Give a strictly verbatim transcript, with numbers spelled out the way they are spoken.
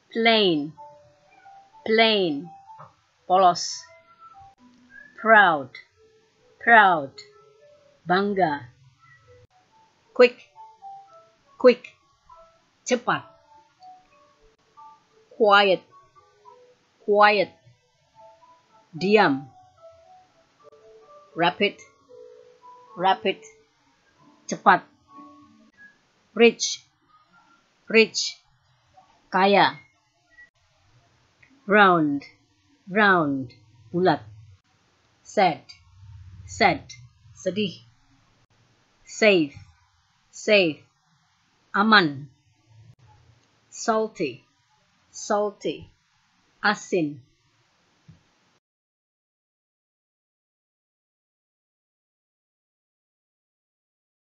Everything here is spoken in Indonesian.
plain, plain, polos. Proud, proud, bangga. Quick, quick, cepat. Quiet, quiet, diam. Rapid, rapid, cepat. Rich, rich, kaya. Round, round, bulat. Sad, sad, sedih. Safe, safe, aman. Salty, salty, asin.